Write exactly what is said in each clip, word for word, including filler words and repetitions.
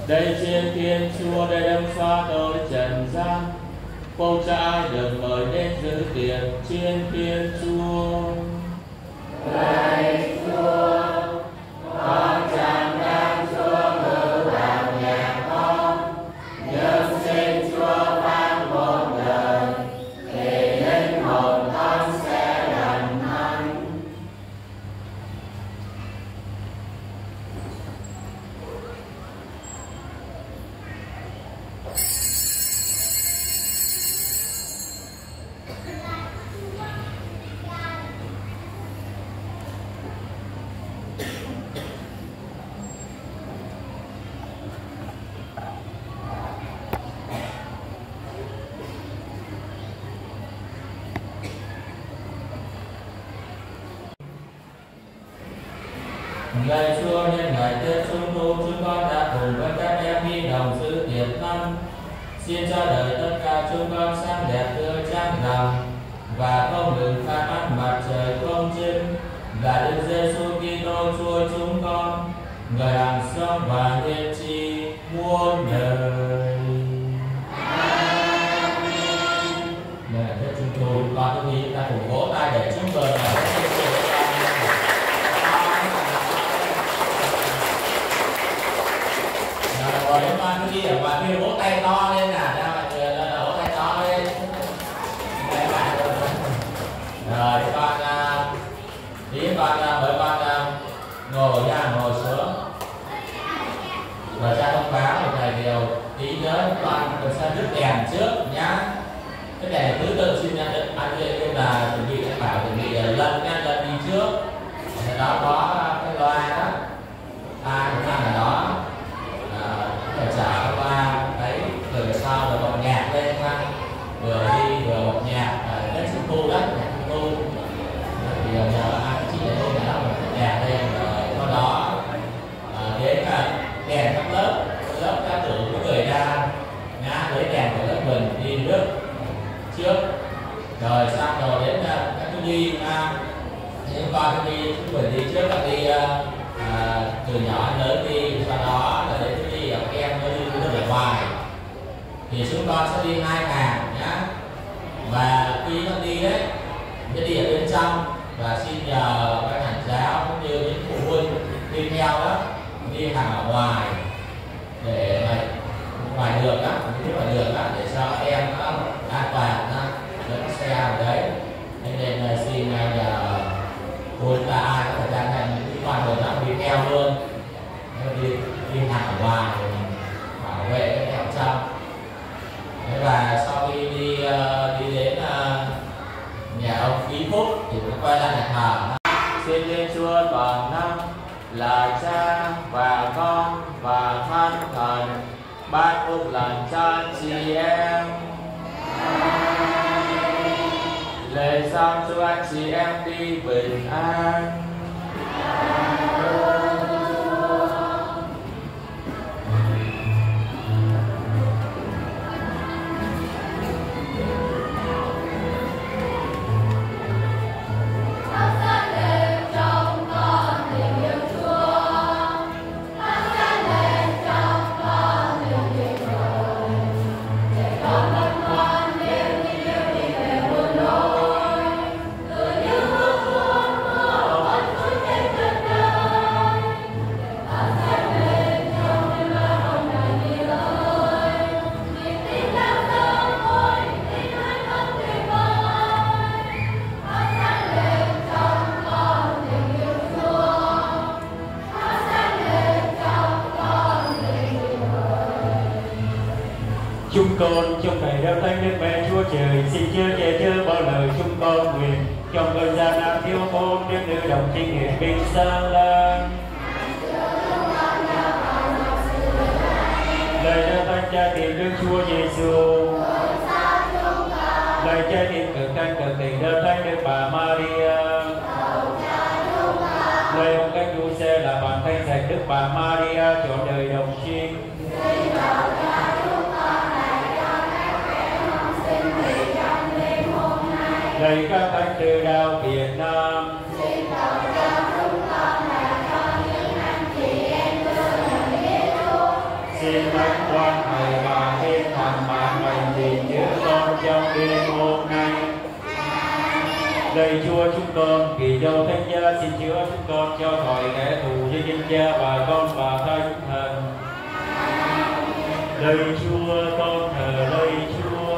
Đây trên Thiên Chúa để đâm xóa tội trần gian, không cho ai được mời đến dự tiệc trên Thiên Chúa. Lạy Chúa, con chẳng đang Chúa ngự vào nhà con, nhưng xin Chúa phán một lời, thì linh hồn con sẽ lành hạnh. Lạy Chúa, nhân ngày Tết Trung thu, chúng con đã cùng với các em hy đồng dự tiệc năm. Xin cho đời tất cả chúng con sáng đẹp tươi trang lòng và không ngừng khai mắt mặt trời công chính là Đức Giêsu Kitô Chúa chúng con, người hằng sống và tiên tri muôn đời. Amen. Ngày Tết Trung thu, con tôi nghĩ ta cùng vỗ tay để chúc mừng ngày Tết Trung thu. Rồi các con cứ đi ở ngoài kia vỗ tay to lên nào cho mọi người là vỗ tay to lên. Đây bạn rồi. Rồi con tí con mời con ngồi ra ngồi xuống. Và cha thông báo một vài điều, tí nhớ con cần sẽ đứt đèn trước nhá. Cái đèn thứ tự xin nhận được anh chị là chuẩn bị bảo chuẩn bị lần nha, lần đi trước. Ở đó có cái loa đó. À đúng là đó. Phải trả qua đấy, từ sau rồi bật nhạc lên ha, vừa đi vừa bật nhạc Tết Trung thu đó, nhạc Trung thu thì nhờ anh chị ở đây là bật nhạc lên rồi sau đó đến đèn các lớp lớp các tử của người ra ngã lấy đèn của lớp mình đi nước trước rồi xong rồi đến các cái đi những con cái đi chúng mình đi trước các đi à, từ nhỏ lớn đi, sau đó là đến cái đi ở em nó đi nó ở ngoài thì chúng con sẽ đi hai hàng nhá, và khi nó đi đấy sẽ đi ở bên trong và xin nhờ các hành giáo cũng như những phụ huynh đi theo đó đi hàng ở ngoài để mà ngoài đường đó, đi ngoài đường đó để cho em nó an toàn đó, dẫn xe ở đấy. Nên là xin nhờ phụ huynh là ai có thời gian này đi ngoài đường đó đi theo luôn, đi đi hàng ở ngoài để bảo vệ cái kẹo trong. Và sau khi đi đi đến nhà ông Ký Phúc thì nó quay lại nhà thờ. Xin Thiên Chúa toàn năng là Cha và Con và Thánh Thần ban phúc lành cho anh chị em. Lễ xong chúc anh chị em đi bình an. Chúng con trong ngày đeo thánh Đức Mẹ Chúa Trời xin chớ che chớ bao lời chúng con nguyện trong cơn gian nan thiếu thốn Đức Nữ Đồng Trinh Hiển Bình Sang Lan. Lời đeo thánh Cha tìm Đức Chúa Giêsu. Lời Cha tìm cực thanh cực tình đeo thánh Đức Bà Maria. Lời ông cách du xe là bàn thanh sạch Đức Bà Maria trọn đời đồng trinh. Lạy các thánh từ đạo Việt Nam. Xin cầu cho chúng con là con những anh chị em thương người biết Chúa. Xin quan thầy và thiên thần bạn lành gìn giữ con trong đêm hôm nay. Lạy Chúa chúng con, kỳ dâu thánh giá xin chữa chúng con cho khỏi kẻ thù với danh Cha và Con và Thánh Thần. Lạy Chúa, con thờ lạy Chúa.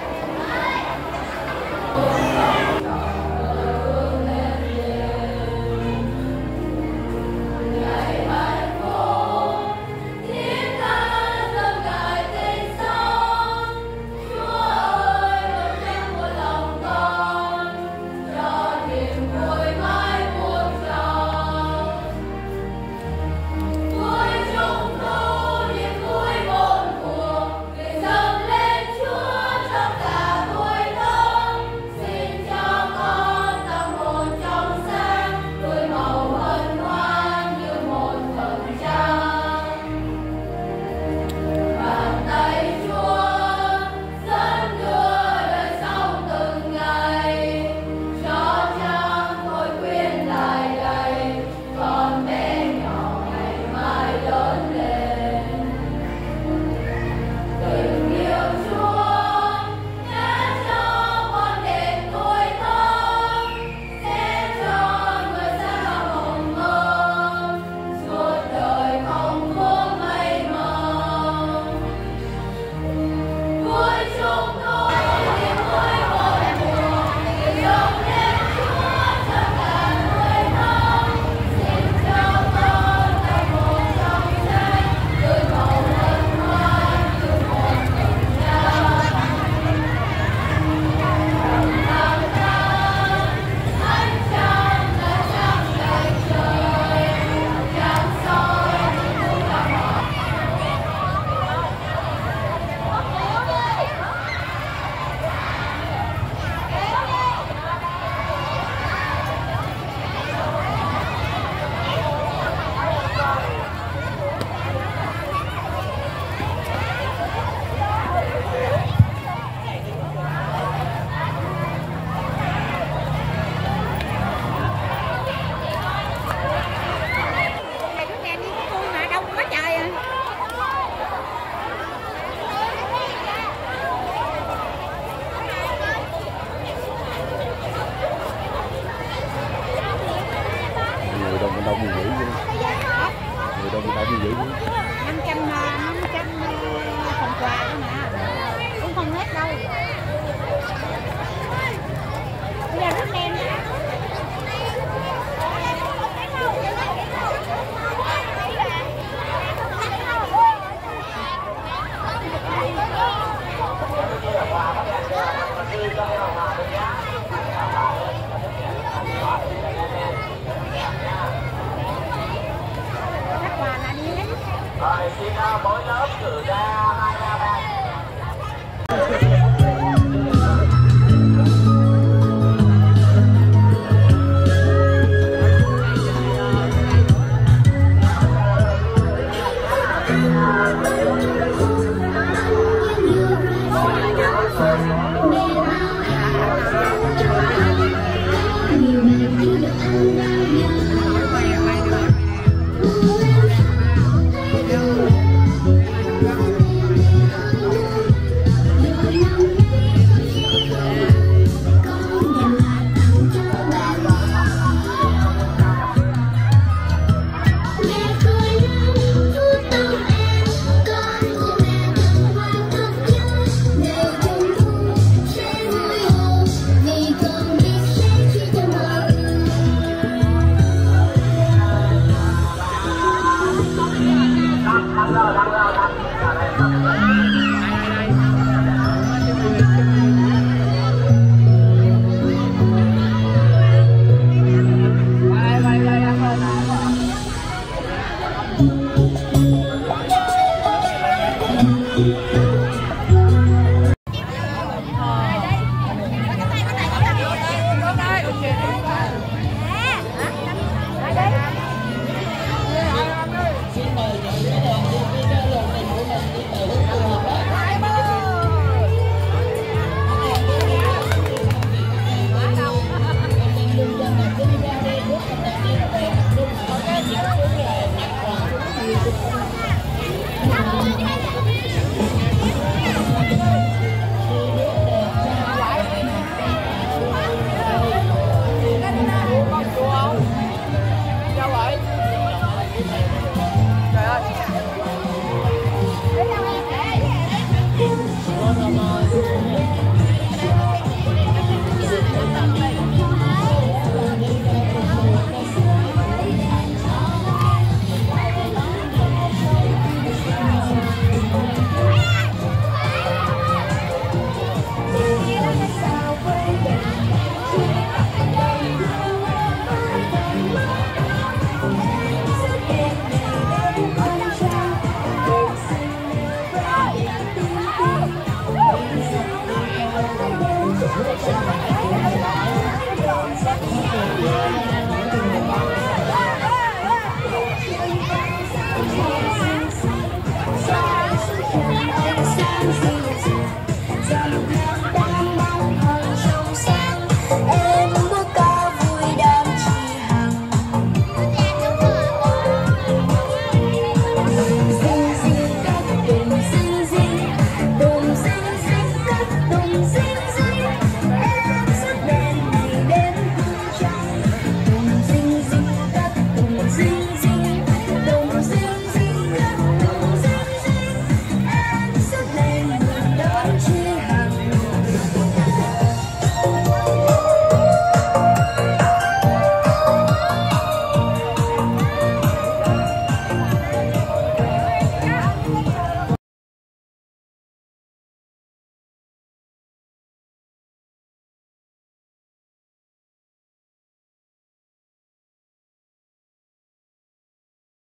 đông như vậy luôn. Người đông đông như vậy luôn. năm trăm năm trăm phần quà đó nè. Cũng không hết đâu. Bây giờ rất đen đó. Rồi xin mỗi lớp cử ra